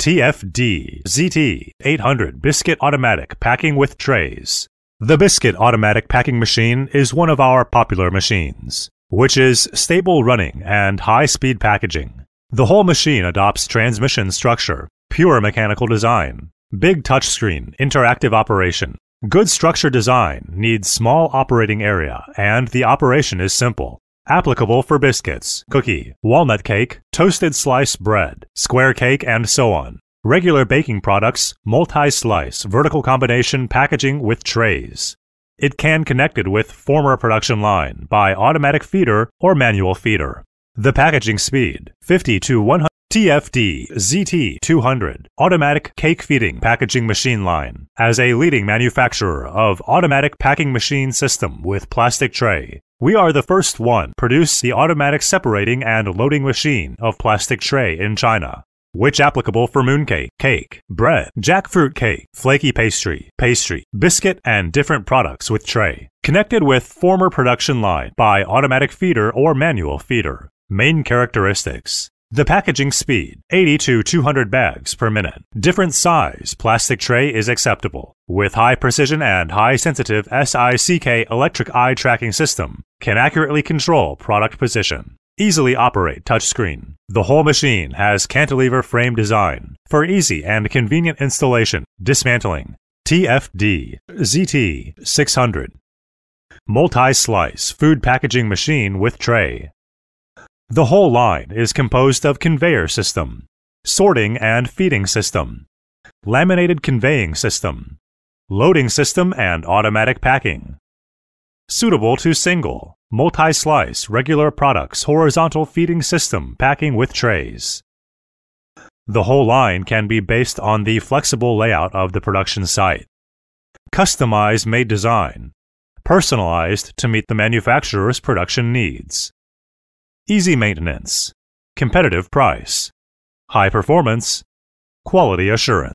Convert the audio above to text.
TFD ZT800 Biscuit Automatic Packing with Trays. The Biscuit Automatic Packing Machine is one of our popular machines, which is stable running and high-speed packaging. The whole machine adopts transmission structure, pure mechanical design, big touchscreen, interactive operation. Good structure design needs small operating area, and the operation is simple. Applicable for biscuits, cookie, walnut cake, toasted slice bread, square cake, and so on. Regular baking products, multi-slice, vertical combination packaging with trays. It can connected with former production line by automatic feeder or manual feeder. The packaging speed, 50 to 100. TFD ZT200 Automatic Cake Feeding Packaging Machine Line. As a leading manufacturer of automatic packing machine system with plastic tray, we are the first one produce the automatic separating and loading machine of plastic tray in China, which applicable for mooncake, cake, bread, jackfruit cake, flaky pastry, biscuit, and different products with tray. Connected with former production line by automatic feeder or manual feeder. Main characteristics. The packaging speed, 80 to 200 bags per minute. Different size plastic tray is acceptable. With high precision and high sensitive SICK electric eye tracking system, can accurately control product position. Easily operate touchscreen. The whole machine has cantilever frame design for easy and convenient installation, dismantling. TFD ZT600 Multi-slice food packaging machine with tray. The whole line is composed of conveyor system, sorting and feeding system, laminated conveying system, loading system and automatic packing. Suitable to single, multi-slice regular products horizontal feeding system packing with trays. The whole line can be based on the flexible layout of the production site. Customized made design, personalized to meet the manufacturer's production needs. Easy maintenance, competitive price, high performance, quality assurance.